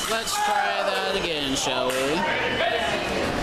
Let's try that again, shall we?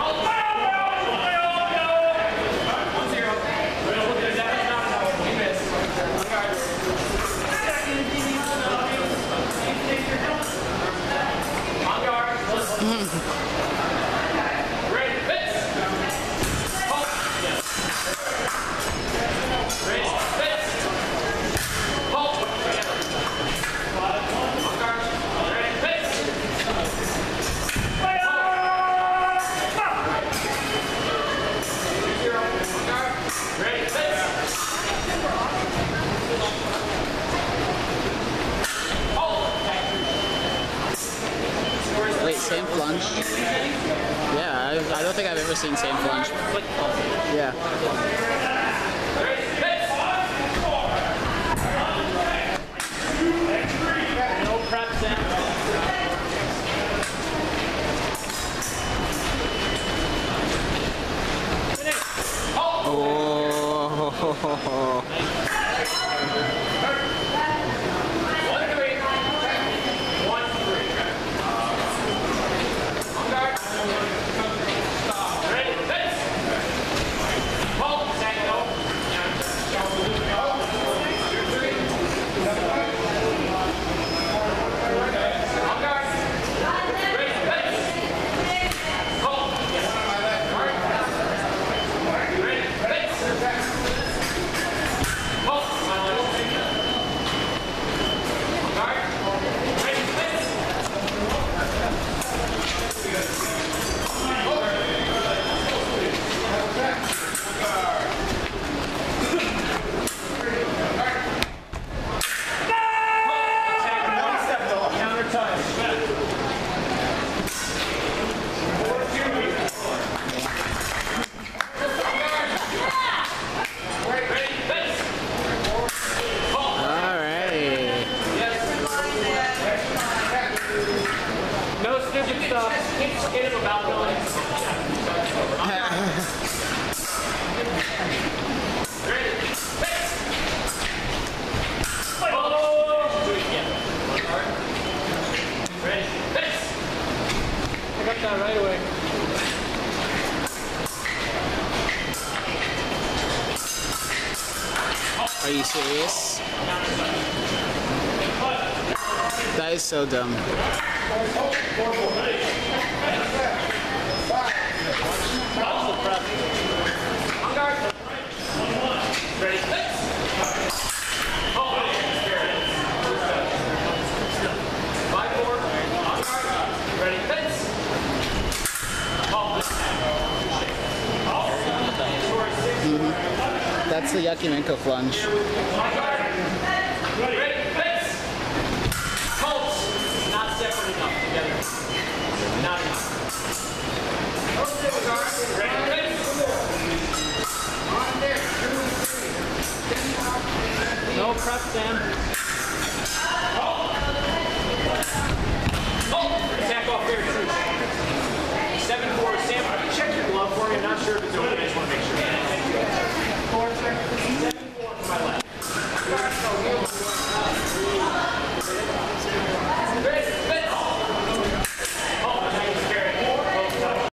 Wait, same plunge? Yeah, I don't think I've ever seen same plunge. Yeah. No prep, Sam. Oh. Hit him about going. Ready? Face! Oh! Do it again. Ready? Face! I got that right away. Are you serious? That is so dumb. Ready? That's the Yakimenko plunge. Ready? Face! Pulse! Not separate enough together. Not enough. Ready? Face! No prep, Sam.